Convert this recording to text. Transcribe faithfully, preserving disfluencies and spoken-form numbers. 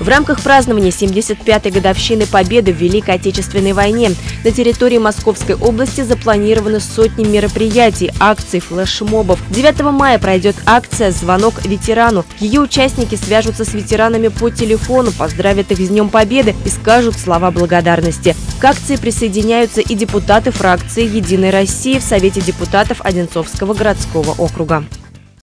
В рамках празднования семьдесят пятой годовщины Победы в Великой Отечественной войне на территории Московской области запланированы сотни мероприятий, акций, флешмобов. девятого мая пройдет акция «Звонок ветерану». Ее участники свяжутся с ветеранами по телефону, поздравят их с Днем Победы и скажут слова благодарности. К акции присоединяются и депутаты фракции «Единой России» в Совете депутатов Одинцовского городского округа.